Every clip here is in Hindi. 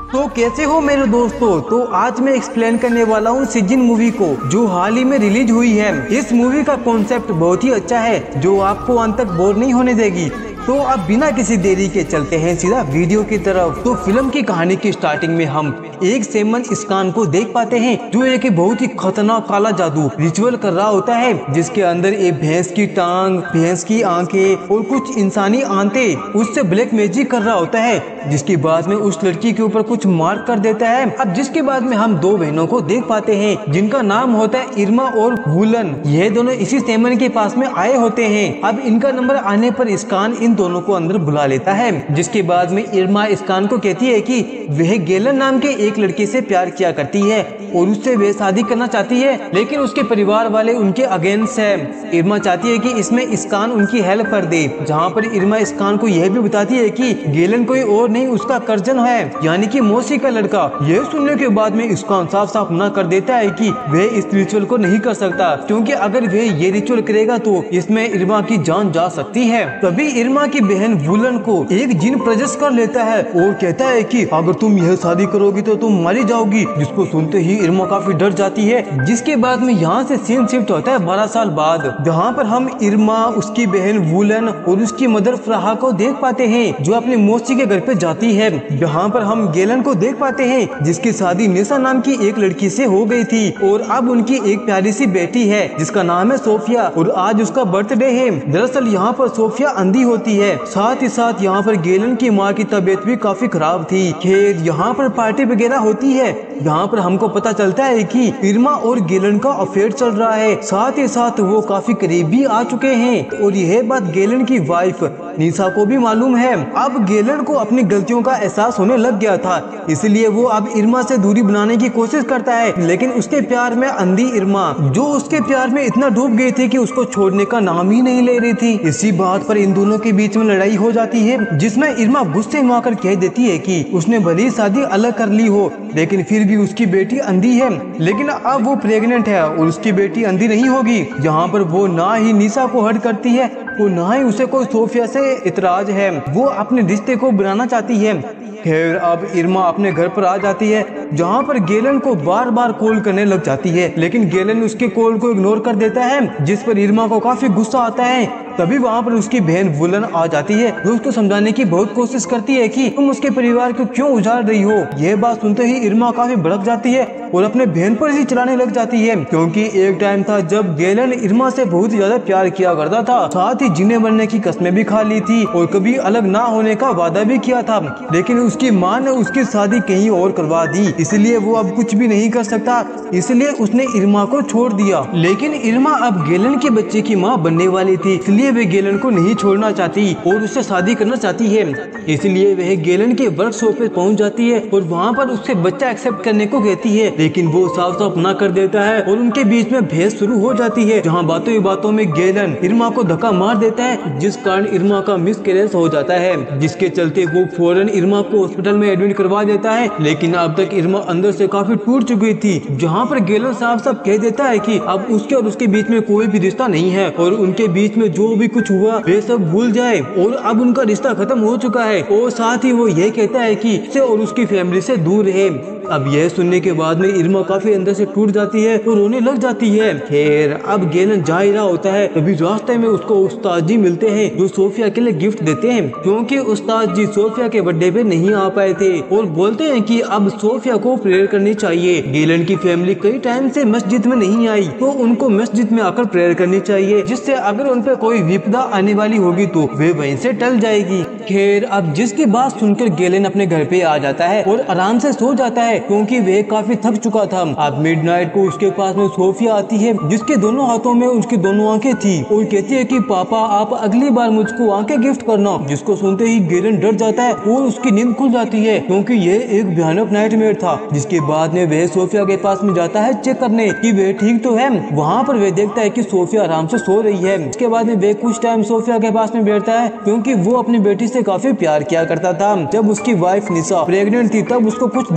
तो कैसे हो मेरे दोस्तों। तो आज मैं एक्सप्लेन करने वाला हूँ सिजन मूवी को, जो हाल ही में रिलीज हुई है। इस मूवी का कॉन्सेप्ट बहुत ही अच्छा है, जो आपको अंत तक बोर नहीं होने देगी। तो अब बिना किसी देरी के चलते हैं सीधा वीडियो की तरफ। तो फिल्म की कहानी की स्टार्टिंग में हम एक सेमन स्कान को देख पाते हैं, जो एक बहुत ही खतरनाक काला जादू रिचुअल कर रहा होता है, जिसके अंदर एक भैंस की टांग, भैंस की आंखें और कुछ इंसानी आंते उससे ब्लैक मैजिक कर रहा होता है, जिसके बाद में उस लड़की के ऊपर कुछ मार्क कर देता है। अब जिसके बाद में हम दो बहनों को देख पाते हैं, जिनका नाम होता है इरमा और वुलन। यह दोनों इसी सेमन के पास में आए होते हैं। अब इनका नंबर आने पर स्कान इन दोनों को अंदर बुला लेता है, जिसके बाद में इरमा स्कान को कहती है कि वह गेलन नाम के एक लड़के से प्यार किया करती है और उससे वह शादी करना चाहती है, लेकिन उसके परिवार वाले उनके अगेंस्ट है। इरमा चाहती है कि इसमें स्कान उनकी हेल्प कर दे, जहाँ पर इरमा स्कान को यह भी बताती है कि गेलन कोई और नहीं उसका कर्जन है, यानी कि मौसी का लड़का। यह सुनने के बाद में स्कान साफ साफ ना कर देता है कि वह इस रिचुअल को नहीं कर सकता, क्योंकि अगर वह ये रिचुअल करेगा तो इसमें इरमा की जान जा सकती है। तभी इरमा की बहन वुलन को एक जिन प्रजस कर लेता है और कहता है कि अगर तुम यह शादी करोगी तो तुम मारी जाओगी, जिसको सुनते ही इरमा काफी डर जाती है। जिसके बाद में यहाँ से सीन शिफ्ट होता है 12 साल बाद, जहाँ पर हम इरमा, उसकी बहन वुलन और उसकी मदर फ्राहा को देख पाते हैं, जो अपनी मौसी के घर पे जाती है। जहाँ पर हम गेलन को देख पाते हैं, जिसकी शादी निशा नाम की एक लड़की से हो गई थी और अब उनकी एक प्यारी सी बेटी है, जिसका नाम है सोफिया, और आज उसका बर्थडे है। दरअसल यहाँ पर सोफिया अंधी होती है। साथ ही साथ यहाँ पर गेलन की माँ की तबीयत भी काफी खराब थी। खैर यहाँ पर पार्टी वगैरह होती है, यहाँ पर हमको पता चलता है कि इरमा और गेलन का अफेयर चल रहा है। साथ ही साथ वो काफी करीब भी आ चुके हैं और यह बात गेलन की वाइफ निशा को भी मालूम है। अब गेलन को अपनी गलतियों का एहसास होने लग गया था, इसलिए वो अब इरमा से दूरी बनाने की कोशिश करता है, लेकिन उसके प्यार में अंधी इरमा, जो उसके प्यार में इतना डूब गई थी कि उसको छोड़ने का नाम ही नहीं ले रही थी। इसी बात पर इन दोनों के बीच में लड़ाई हो जाती है, जिसमें इरमा गुस्से में आकर कह देती है कि उसने भली शादी अलग कर ली हो, लेकिन फिर भी उसकी बेटी अंधी है, लेकिन अब वो प्रेग्नेंट है और उसकी बेटी अंधी नहीं होगी। यहाँ पर वो ना ही निशा को हर्ट करती है और ना ही उसे कोई सोफिया से इतराज है, वो अपने रिश्ते को बनाना चाहती है। खैर अब इरमा अपने घर पर आ जाती है, जहाँ पर गेलन को बार बार कॉल करने लग जाती है, लेकिन गेलन उसके कॉल को इग्नोर कर देता है, जिस पर इरमा को काफी गुस्सा आता है। तभी वहाँ पर उसकी बहन वुलन आ जाती है, जो उसको समझाने की बहुत कोशिश करती है कि तुम उसके परिवार को क्यों उजाड़ रही हो। यह बात सुनते ही इरमा काफी भड़क जाती है और अपने बहन पर ही चलाने लग जाती है, क्योंकि एक टाइम था जब गेलन इरमा से बहुत ज्यादा प्यार किया करता था, साथ ही जीने मरने की कस्में भी खा ली थी और कभी अलग ना होने का वादा भी किया था, लेकिन उसकी माँ ने उसकी शादी कहीं और करवा दी, इसलिए वो अब कुछ भी नहीं कर सकता, इसलिए उसने इरमा को छोड़ दिया। लेकिन इरमा अब गेलन के बच्चे की माँ बनने वाली थी, इसलिए वह गेलन को नहीं छोड़ना चाहती और उससे शादी करना चाहती है। इसलिए वह गेलन के वर्कशॉप पे पहुंच जाती है और वहाँ पर उससे बच्चा एक्सेप्ट करने को कहती है, लेकिन वो साफ साफ ना कर देता है और उनके बीच में बहस शुरू हो जाती है, जहाँ बातों ही बातों में गेलन इरमा को धक्का मार देता है, जिस कारण इरमा का मिसकैरेज हो जाता है, जिसके चलते वो फौरन इरमा को हॉस्पिटल में एडमिट करवा देता है। लेकिन अब तक इरमा अंदर से काफी टूट चुकी थी, जहाँ पर गेलन साफ साफ कह देता है कि अब उसके और उसके बीच में कोई भी रिश्ता नहीं है और उनके बीच में जो भी कुछ हुआ वे सब भूल जाए और अब उनका रिश्ता खत्म हो चुका है। और साथ ही वो ये कहता है कि उसे और उसकी फैमिली से दूर रहे। अब यह सुनने के बाद में इरमा काफी अंदर से टूट जाती है और रोने लग जाती है। खैर अब गेलन जा ही रहा होता है, तभी रास्ते में उसको उस्ताद जी मिलते हैं, जो सोफिया के लिए गिफ्ट देते हैं, क्योंकि उस्ताद जी सोफिया के बर्थडे पे नहीं आ पाए थे और बोलते हैं कि अब सोफिया को प्रेयर करनी चाहिए। गेलन की फैमिली कई टाइम से मस्जिद में नहीं आई, तो उनको मस्जिद में आकर प्रेयर करनी चाहिए, जिससे अगर उन पे कोई विपदा आने वाली होगी तो वे वहीं से टल जाएगी। खैर अब जिसकी बात सुनकर गेलन अपने घर पे आ जाता है और आराम से सो जाता है, क्योंकि वह काफी थक चुका था। अब मिडनाइट को उसके पास में सोफिया आती है, जिसके दोनों हाथों में उसकी दोनों आंखें थी और कहती है कि पापा आप अगली बार मुझको आंखें गिफ्ट करना, जिसको सुनते ही गेलन डर जाता है और उसकी नींद खुल जाती है, क्योंकि यह एक भयानक नाइटमेयर था। जिसके बाद में वह सोफिया के पास में जाता है चेक करने कि वह ठीक तो है। वहाँ पर वह देखता है कि सोफिया आराम से सो रही है। इसके बाद में वह कुछ टाइम सोफिया के पास में बैठता है, क्योंकि वो अपनी बेटी से काफी प्यार किया करता था। जब उसकी वाइफ निशा प्रेग्नेंट थी तब उसको कुछ दिक्कतें आ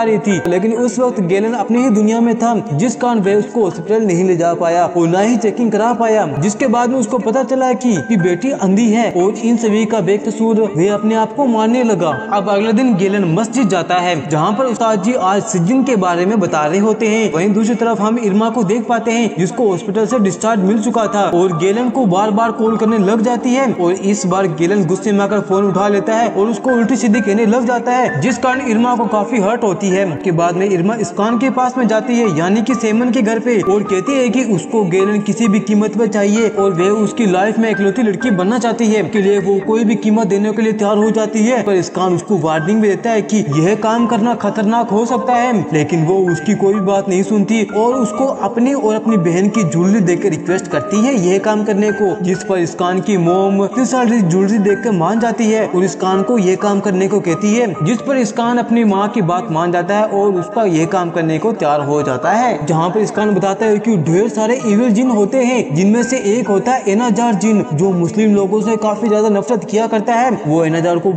आ रही थी, लेकिन उस वक्त गैलन अपनी ही दुनिया में था, जिस कारण वह उसको हॉस्पिटल नहीं ले जा पाया और न ही चेकिंग करा पाया। जिसके बाद में उसको पता चला कि बेटी अंधी है और इन सभी का बेकसूर वह अपने आप को मारने लगा। अब अगले दिन गैलन मस्जिद जाता है, जहाँ पर उस्ताद जी आज सिज्जिन के बारे में बता रहे होते हैं। वहीं दूसरी तरफ हम इरमा को देख पाते हैं, जिसको हॉस्पिटल से डिस्चार्ज मिल चुका था और गैलन को बार बार कॉल करने लग जाती है। और इस बार गैलन गुस्से में आकर फोन उठा लेता है और उसको उल्टी सीधी कहने लग जाता है, जिस कारण इरमा को काफी हर्ट होती है। के बाद में इरमा इस्कान के पास में जाती है, यानी कि सेमन के घर पे, और कहती है कि उसको गैलन किसी भी कीमत पे चाहिए और वह उसकी लाइफ में इकलौती लड़की बनना चाहती है। के लिए वो कोई भी कीमत देने के लिए तैयार हो जाती है। पर इस्कान उसको वार्निंग भी देता है कि यह काम करना खतरनाक हो सकता है, लेकिन वो उसकी कोई बात नहीं सुनती और उसको अपनी और अपनी बहन की ज्वेलरी देकर रिक्वेस्ट करती है यह काम करने को, जिस पर इस्कान की मोम ज्वेलरी देखकर मान जाती है और इस्कान को यह काम करने को कहती है, जिस पर इस्कान अपनी माँ की बात मान जाता है और उसका यह काम करने को तैयार हो जाता है। जहाँ पर इस्कान बताता है कि ढेर सारे इविल जिन होते हैं, जिनमें से एक होता है एनाजार जिन, जो मुस्लिम लोगों से काफी ज्यादा नफरत किया करता है। वो एनाजार को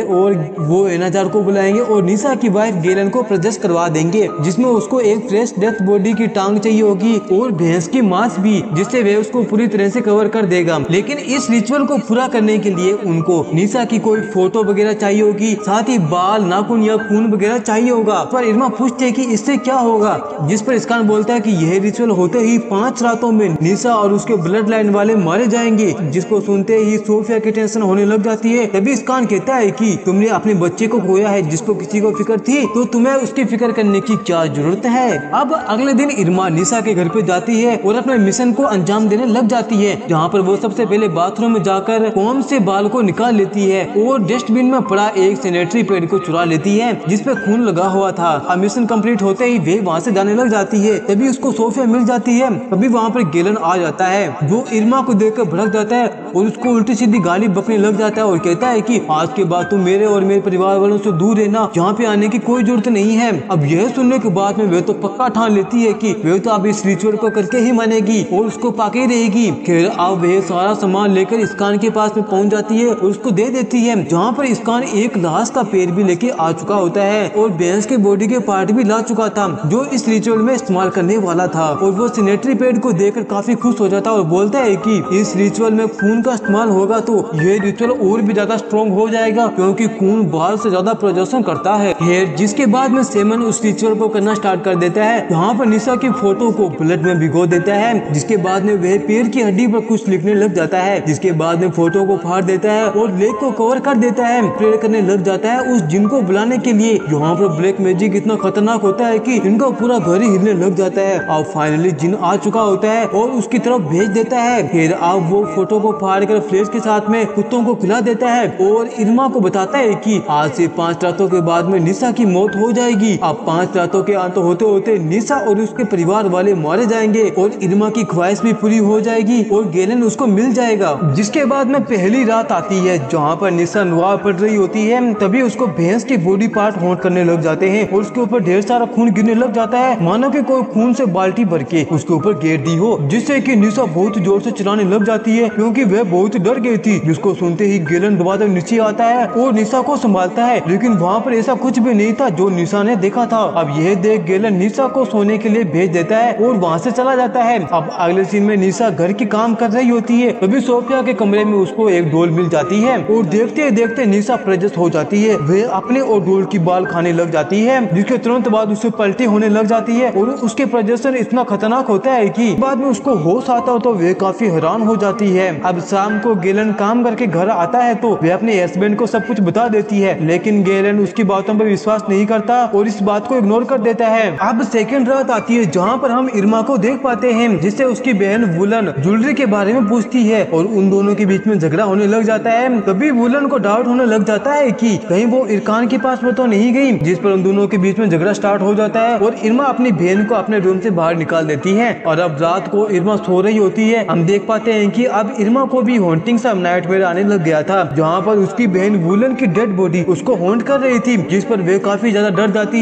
बुलाएंगे और निशा की वाइफ गैलन को प्रदर्शन करवा देंगे, जिसमें उसको एक फ्रेश डेथ बॉडी की टांग चाहिए होगी और भैंस की मांस भी, जिससे वे उसको पूरी तरह से कवर कर देगा। लेकिन इस रिचुअल को पूरा करने के लिए उनको निशा की कोई फोटो वगैरह चाहिए होगी, साथ ही बाल, नाखून या खून वगैरह चाहिए होगा। पर इरमा पूछते कि इससे क्या होगा, जिस पर इस्कान बोलता है कि यह रिचुअल होते ही 5 रातों में निशा और उसके ब्लड लाइन वाले मारे जाएंगे। जिसको सुनते ही सोफिया की टेंशन होने लग जाती है। तभी इस्कान कहता है कि तुमने अपने बच्चे को खोया है, जिसको किसी को फिक्र थी, तो तुम्हें उसकी फिक्र करने की क्या जरूरत है। अब अगले दिन इरमा निशा के घर पे जाती है और अपने मिशन को अंजाम देने लग जाती है, जहाँ पर वो सबसे पहले बाथरूम में जाकर कॉम से बाल को निकाल लेती है और डस्टबिन में पड़ा एक सैनिटरी पैड को चुरा लेती है, जिसपे खून लगा हुआ था। अब मिशन कंप्लीट होते ही वे वहाँ से जाने लग जाती है। तभी उसको सोफिया मिल जाती है। तभी वहाँ पर गैलन आ जाता है, जो इरमा को देखकर भड़क जाता है और उसको उल्टी सीधी गाली बकने लग जाता है और कहता है कि आज के बाद तुम मेरे और मेरे परिवार वालों से दूर रहना, यहाँ पे आने की कोई जरूरत नहीं है। अब यह सुनने के बाद में वे तो पक्का ठान लेती है कि वे तो अब इस रिचुअल को करके ही मानेगी और उसको पाके ही रहेगी। खैर अब वे सारा सामान लेकर इस्कान के पास में पहुंच जाती है और उसको दे देती है, जहाँ पर इस्कान एक लाश का पैर भी लेके आ चुका होता है और भैंस के बॉडी के पार्ट भी ला चुका था, जो इस रिचुअल में इस्तेमाल करने वाला था। और वो सैनिटरी पैड को देखकर काफी खुश हो जाता है और बोलता है कि इस रिचुअल में खून का इस्तेमाल होगा तो यह रिचुअल और भी ज्यादा स्ट्रॉन्ग हो जाएगा, क्योंकि खून बाल से ज्यादा प्रदर्शन करता है। जिसके बाद में सेमन उस रिचुअल को करना स्टार्ट कर देता है, यहाँ पर निशा की फोटो को ब्लड में भिगो देता है, जिसके बाद में वह पैर की हड्डी पर कुछ लिखने लग जाता है, जिसके बाद में फोटो को फाड़ देता है और लेग को कवर कर देता है। प्रेयर करने लग जाता है उस जिन को बुलाने के लिए। यहाँ पर ब्लैक मैजिक इतना खतरनाक होता है कि इनका पूरा घर ही हिलने लग जाता है। अब फाइनली जिन आ चुका होता है और उसकी तरफ भेज देता है। फिर अब वो फोटो को फाड़ कर फ्लेश के साथ में कुत्तों को खिला देता है और इरमा को बताता है कि आज से 5 रातों के बाद में निशा की मौत हो जाएगी। अब 5 रातों के अंत होते होते निशा और उसके परिवार वाले मारे जाएंगे और इरमा की ख्वाहिश भी पूरी हो जाएगी और गैलन उसको मिल जाएगा। जिसके बाद में पहली रात आती है, जहाँ पर निशा नमाज पढ़ रही होती है। तभी उसको भैंस के बॉडी पार्ट होंठ करने लग जाते हैं और उसके ऊपर ढेर सारा खून गिरने लग जाता है, मानो कि कोई खून से बाल्टी भर के उसके ऊपर गिर दी हो, जिससे कि निशा बहुत जोर से चिल्लाने लग जाती है, क्योंकि वह बहुत डर गई थी। जिसको सुनते ही गैलन दबाकर नीचे आता है और निशा को संभालता है, लेकिन वहाँ पर ऐसा कुछ भी नहीं था जो निशा ने देखा था। अब यह देख गैलन निशा को सोने के लिए भेज देता है और वहाँ से चला जाता है। अब अगले सीन में निशा घर की काम कर रही होती है, तभी सोफिया के कमरे में उसको एक डोल मिल जाती है और देखते देखते निशा प्रजस्ट हो जाती है। वह अपने और डोल की बाल खाने लग जाती है, जिसके तुरंत बाद उसे पलटी होने लग जाती है और उसके प्रजसन इतना खतरनाक होता है कि बाद में उसको होश आता हो तो वह काफी हैरान हो जाती है। अब शाम को गैलन काम करके घर आता है तो वह अपने हस्बैंड को सब कुछ बता देती है, लेकिन गैलन उसकी बातों पर विश्वास नहीं करता और इस बात को इग्नोर कर देता है। अब सेकंड रात आती है, जहाँ पर हम इरमा को देख पाते हैं, जिससे उसकी बहन वुलन ज्वेलरी के बारे में पूछती है और उन दोनों के बीच में झगड़ा होने लग जाता है। तभी वुलन को डाउट होने लग जाता है कि कहीं वो इरकान के पास में तो नहीं गई, जिस पर उन दोनों के बीच में झगड़ा स्टार्ट हो जाता है और इरमा अपनी बहन को अपने रूम से बाहर निकाल देती है। और अब रात को इरमा सो रही होती है। हम देख पाते हैं कि अब इरमा को भी हॉन्टिंग सा नाइटमेयर आने लग गया था, जहाँ पर उसकी बहन वुलन की डेड बॉडी उसको हॉन्ट कर रही थी, जिस पर वे काफी ज्यादा डर जाती है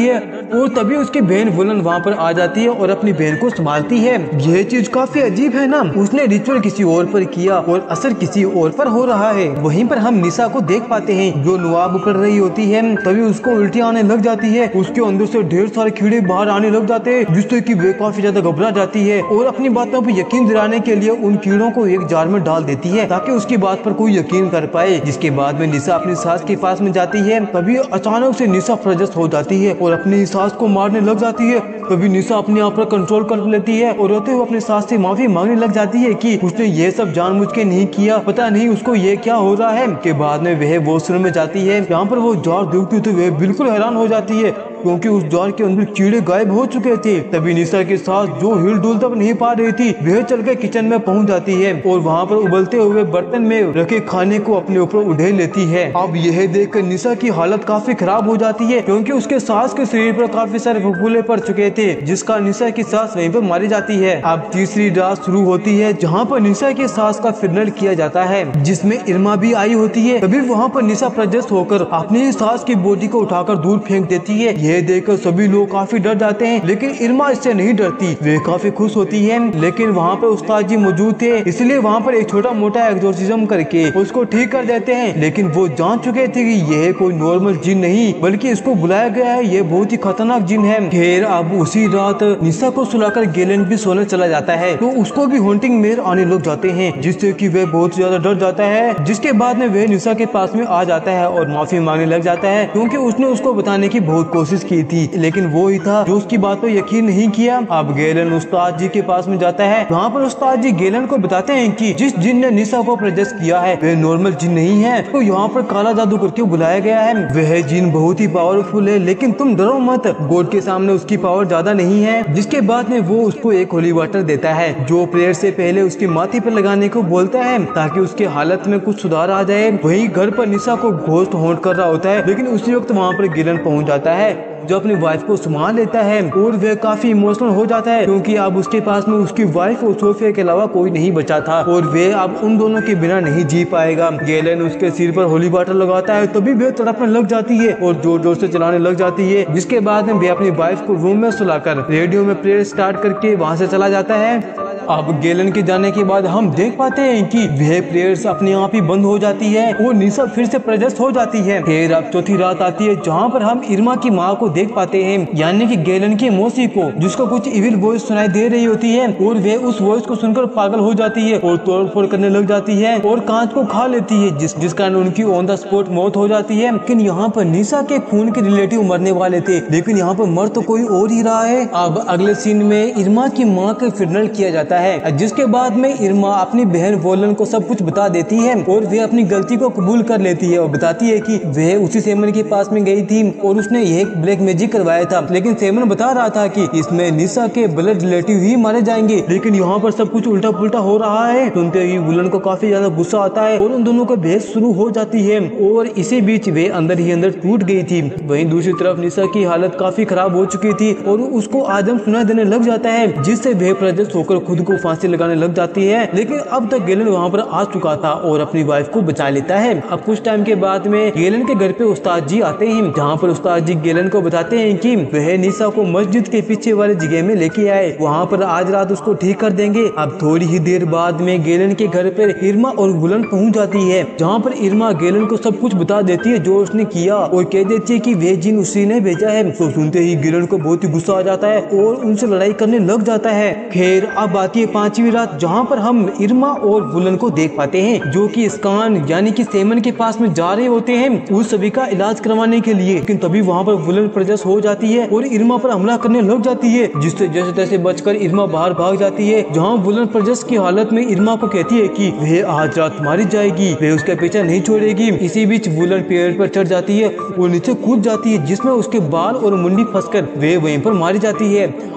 और तभी उसकी बहन वुलन वहाँ पर आ जाती है और अपनी बहन को संभालती है। यह चीज काफी अजीब है ना, उसने रिचुअल किसी और पर किया और असर किसी और पर हो रहा है। वहीं पर हम निशा को देख पाते हैं जो नुआब कर रही होती है, तभी उसको उल्टी आने लग जाती है। उसके अंदर से ढेर सारे कीड़े बाहर आने लग जाते हैं, जिससे कि वे काफी ज्यादा घबरा जाती है और अपनी बातों पर यकीन दिलाने के लिए उन कीड़ों को एक जार में डाल देती है ताकि उसकी बात पर कोई यकीन कर पाए। जिसके बाद में निशा अपनी सास के पास में जाती है, तभी अचानक से निशा प्रजस्त हो जाती है और अपनी सास को मारने लग जाती है। तभी निशा अपने आप पर कंट्रोल कर लेती है और रोते हुए अपने सास से माफी मांगने लग जाती है कि उसने ये सब जानबूझ के नहीं किया, पता नहीं उसको ये क्या हो रहा है। के बाद में वह वॉशरूम में जाती है, यहाँ पर वो जार देखती तो वह बिल्कुल हैरान हो जाती है क्योंकि उस जार के अंदर कीड़े गायब हो चुके थे। तभी निशा के सास जो हिल डुल तक नहीं पा रही थी, वह चल के किचन में पहुंच जाती है और वहाँ पर उबलते हुए बर्तन में रखे खाने को अपने ऊपर उठे लेती है। अब यह देखकर निशा की हालत काफी खराब हो जाती है क्योंकि उसके सास के शरीर पर काफी सारे फफूले पड़ चुके थे, जिसका निशा की सास वहीं पर मारी जाती है। अब तीसरी रात शुरू होती है जहाँ पर निशा की सास का फिनल किया जाता है, जिसमें इरमा भी आई होती है। तभी वहाँ पर निशा प्रजस्त होकर अपनी सास की बॉडी को उठाकर दूर फेंक देती है। यह देखकर सभी लोग काफी डर जाते हैं, लेकिन इरमा इससे नहीं डरती, वे काफी खुश होती है। लेकिन वहाँ पर उस्ताद जी मौजूद थे, इसलिए वहाँ पर एक छोटा मोटा एक्सोर्सिज्म करके उसको ठीक कर देते हैं। लेकिन वो जान चुके थे कि यह कोई नॉर्मल जिन नहीं बल्कि इसको बुलाया गया है, ये बहुत ही खतरनाक जिन है। खैर अब उसी रात निशा को सुलाकर गैलन भी सोने चला जाता है, तो उसको भी हॉन्टिंग मेयर आने लग जाते हैं, जिससे कि वह बहुत ज्यादा डर जाता है। जिसके बाद में वह निशा के पास में आ जाता है और माफी मांगने लग जाता है क्योंकि उसने उसको बताने की बहुत कोशिश की थी, लेकिन वो ही था जो उसकी बात पर यकीन नहीं किया। अब गैलन उस्ताद जी के पास में जाता है, वहाँ पर उस्ताद जी गैलन को बताते हैं कि जिस जिन ने निशा को प्रजस्ट किया है वह नॉर्मल जिन नहीं है, तो यहाँ पर काला जादू करके बुलाया गया है। वह जिन बहुत ही पावरफुल है, लेकिन तुम डरो मत, गॉड के सामने उसकी पावर ज्यादा नहीं है। जिसके बाद में वो उसको एक होली वाटर देता है जो प्रेयर से पहले उसकी माथे पर लगाने को बोलता है ताकि उसके हालत में कुछ सुधार आ जाए। वहीं घर पर निशा को घोस्ट हॉन्ट कर रहा होता है, लेकिन उसी वक्त वहाँ पर गैलन पहुँच जाता है जो अपनी वाइफ को संभाल लेता है और वह काफी इमोशनल हो जाता है क्योंकि अब उसके पास में उसकी वाइफ और सोफिया के अलावा कोई नहीं बचा था और वह अब उन दोनों के बिना नहीं जी पाएगा। गैलन उसके सिर पर होली वाटर लगाता है, तभी वह तड़पने लग जाती है और जोर जोर से चलाने लग जाती है। जिसके बाद में वह अपनी वाइफ को रूम में सुलाकर रेडियो में प्रेयर स्टार्ट करके वहाँ से चला जाता है। अब गैलन के जाने के बाद हम देख पाते हैं कि वह प्रेयर्स अपने आप ही बंद हो जाती है और निशा फिर से प्रजस्ट हो जाती है। फिर अब चौथी रात आती है जहाँ पर हम इरमा की माँ को देख पाते हैं, यानी कि गैलन की मौसी को, जिसको कुछ इविल वॉइस सुनाई दे रही होती है और वह उस वॉइस को सुनकर पागल हो जाती है और तोड़ फोड़ करने लग जाती है और कांच को खा लेती है, जिस कारण उनकी ऑन द स्पॉट मौत हो जाती है। लेकिन यहाँ पर निशा के खून के रिलेटिव मरने वाले थे, लेकिन यहाँ पर मर तो कोई और ही रहा है। अब अगले सीन में इरमा की माँ का फिनल किया जाता है, जिसके बाद में इरमा अपनी बहन वोलन को सब कुछ बता देती है और वह अपनी गलती को कबूल कर लेती है और बताती है कि वह उसी सेमन के पास में गई थी और उसने यह ब्लैक मैजिक करवाया था, लेकिन सेमन बता रहा था कि इसमें निशा के ब्लड रिलेटिव ही मारे जाएंगे। लेकिन यहाँ पर सब कुछ उल्टा पुल्टा हो रहा है। सुनते ही वुलन को काफी ज्यादा गुस्सा आता है और उन दोनों का बहस शुरू हो जाती है और इसी बीच वे अंदर ही अंदर टूट गई थी। वहीं दूसरी तरफ निशा की हालत काफी खराब हो चुकी थी और उसको आदम सुनाई देने लग जाता है, जिससे वह प्रजस्ट होकर खुद को फांसी लगाने लग जाती है। लेकिन अब तक गैलन वहाँ पर आ चुका था और अपनी वाइफ को बचा लेता है। अब कुछ टाइम के बाद में गैलन के घर पे उस्ताद जी आते हैं, जहाँ पर उस्ताद जी गैलन को बताते हैं कि वह निशा को मस्जिद के पीछे वाले जगह में लेके आए, वहाँ पर आज रात उसको ठीक कर देंगे। अब थोड़ी ही देर बाद में गैलन के घर पर इरमा और वुलन पहुँच जाती है, जहाँ पर इरमा गैलन को सब कुछ बता देती है जो उसने किया और कह देती है कि वह जिन उसी ने भेजा है। तो सुनते ही गैलन को बहुत ही गुस्सा आ जाता है और उनसे लड़ाई करने लग जाता है। खैर अब आती है पांचवी रात, जहाँ पर हम इरमा और वुलन को देख पाते हैं जो कि स्कान यानी कि सेमन के पास में जा रहे होते हैं उस सभी का इलाज करवाने के लिए। लेकिन तभी वहाँ पर वुलन प्रजस्ट हो जाती है और इरमा पर हमला करने लग जाती है, जिससे जैसे तैसे बचकर इरमा बाहर भाग जाती है। जहाँ वुलन प्रजस्ट की हालत में इरमा को कहती है कि वह आज रात मारी जाएगी, वह उसका पीछा नहीं छोड़ेगी। इसी बीच वुलन पेड़ पर चढ़ जाती है और नीचे कूद जाती है, जिसमें उसके बाल और मुंडी फंसकर वे वहीं पर मारी जाती है।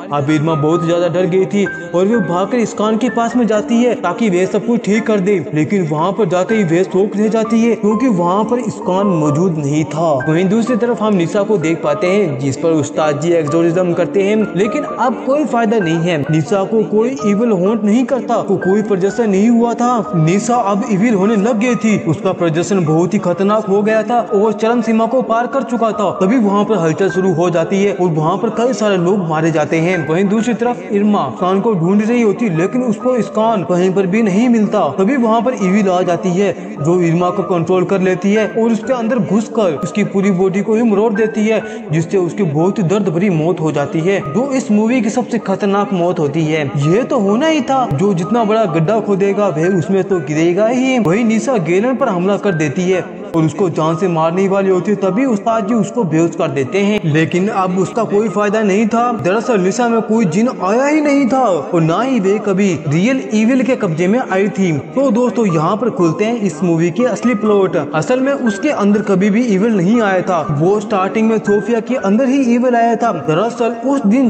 अब इरमा बहुत ज्यादा डर गई थी और वो भागकर इस्कान के पास में जाती है ताकि वे सब कुछ ठीक कर दे, लेकिन वहाँ पर जाते ही वे शौक रह जाती है क्योंकि वहाँ पर इस्कान मौजूद नहीं था। वहीं दूसरी तरफ हम निशा को देख पाते हैं जिस पर उस्ताद जी एक्सोर्सिज्म करते हैं, लेकिन अब कोई फायदा नहीं है। निशा को कोई इविल हॉन्ट नहीं करता, तो कोई प्रदर्शन नहीं हुआ था। निशा अब इविल होने लग गई थी, उसका प्रदर्शन बहुत ही खतरनाक हो गया था और चरम सीमा को पार कर चुका था। तभी वहाँ पर हलचल शुरू हो जाती है और वहाँ पर कई सारे लोग मारे जाते हैं। वहीं दूसरी तरफ इरमा इस्कान को ढूंढ रही होती, लेकिन उसको इस्कान कहीं पर भी नहीं मिलता। तभी वहाँ पर इविल आ जाती है जो इरमा को कंट्रोल कर लेती है और उसके अंदर घुसकर उसकी पूरी बॉडी को ही मरोड़ देती है, जिससे उसकी बहुत ही दर्द भरी मौत हो जाती है, जो इस मूवी की सबसे खतरनाक मौत होती है। ये तो होना ही था, जो जितना बड़ा गड्ढा खोदेगा वह उसमें तो गिरेगा ही। वही निशा गैलन पर हमला कर देती है और उसको जान से मारने वाली होती है, तभी उस्ताद जी उसको बेहोश कर देते हैं, लेकिन अब उसका कोई फायदा नहीं था। दरअसल निशा में कोई जिन आया ही नहीं था और ना ही वे कभी रियल इविल के कब्जे में आई थी। तो दोस्तों यहाँ पर खुलते हैं इस मूवी के असली प्लॉट। असल में उसके अंदर कभी भी इविल नहीं आया था, वो स्टार्टिंग में सोफिया के अंदर ही इविल आया था। दरअसल उस दिन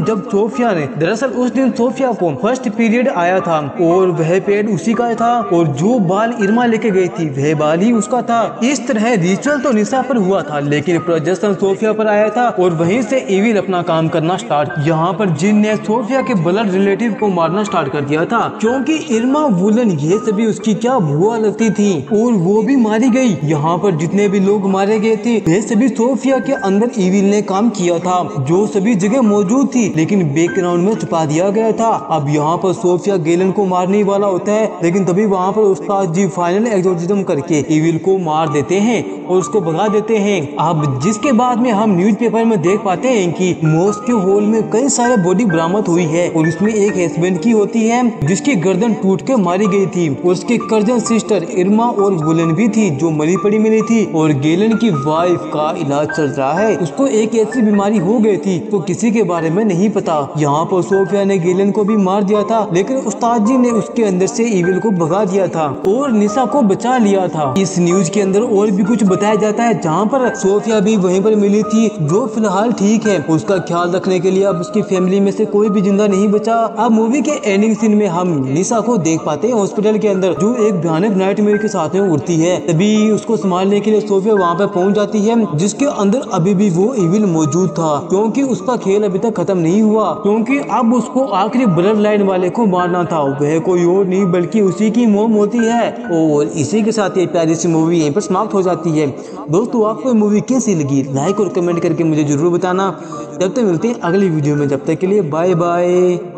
सोफिया को फर्स्ट पीरियड आया था और वह पेड़ उसी का था और जो बाल इरमा लेके गई थी वह बाल ही उसका था। इस तरह रिचुअल तो निशा पर हुआ था, लेकिन प्रदर्शन सोफिया पर आया था और वहीं से इविल अपना काम करना स्टार्ट। यहाँ पर जिन ने सोफिया के ब्लड रिलेटिव को मारना स्टार्ट कर दिया था, क्योंकि इरमा वुलन ये सभी उसकी क्या बुआ लगती थी और वो भी मारी गई। यहाँ पर जितने भी लोग मारे गए थे वे सभी सोफिया के अंदर इविल ने काम किया था, जो सभी जगह मौजूद थी लेकिन बैकग्राउंड में छुपा दिया गया था। अब यहाँ पर सोफिया गैलन को मारने वाला होता है, लेकिन तभी वहाँ पर उस्ताद जी फाइनल एक्सोर्सिज्म करके इविल को मार देते हैं और उसको भगा देते हैं। अब जिसके बाद में हम न्यूज़पेपर में देख पाते हैं कि मॉस्क के हॉल में कई सारे बॉडी बरामद हुई है और उसमें एक हस्बैंड की होती है जिसकी गर्दन टूट के मारी गई थी और उसकी कजन सिस्टर इरमा और वुलन भी थी जो मरी पड़ी मिली थी और गैलन की वाइफ का इलाज चल रहा है। उसको एक ऐसी बीमारी हो गई थी तो किसी के बारे में नहीं पता। यहाँ पर सोफिया ने गैलन को भी मार दिया था, लेकिन उस्ताद जी ने उसके अंदर से इविल को भगा दिया था और निशा को बचा लिया था। इस न्यूज के अंदर और भी कुछ बताया जाता है जहाँ पर सोफिया भी वहीं पर मिली थी, जो फिलहाल ठीक है। उसका ख्याल रखने के लिए अब उसकी फैमिली में से कोई भी जिंदा नहीं बचा। अब मूवी के एंडिंग सीन में हम निशा को देख पाते हैं हॉस्पिटल के अंदर, जो एक भयानक नाइटमेयर के साथ में उड़ती है। तभी उसको संभालने के लिए सोफिया वहाँ पे पहुँच जाती है, जिसके अंदर अभी भी वो इविल मौजूद था, क्योंकि उसका खेल अभी तक खत्म नहीं हुआ, क्योंकि अब उसको आखिरी ब्लड लाइन वाले को मारना था। वह कोई और नहीं बल्कि उसी की मॉम होती है। और इसी के साथ ये प्यारी सी मूवी यहीं पर समाप्त हो जाती है। दोस्तों आपको मूवी कैसी लगी लाइक और कमेंट करके मुझे जरूर बताना। जब तक मिलते हैं अगली वीडियो में, जब तक के लिए बाय बाय।